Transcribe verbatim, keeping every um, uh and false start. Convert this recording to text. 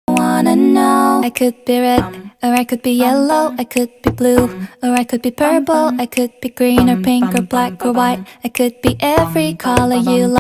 wanna know. I could be red, or I could be yellow, I could be blue, or I could be purple, I could be green or pink or black or white. I could be every color you like.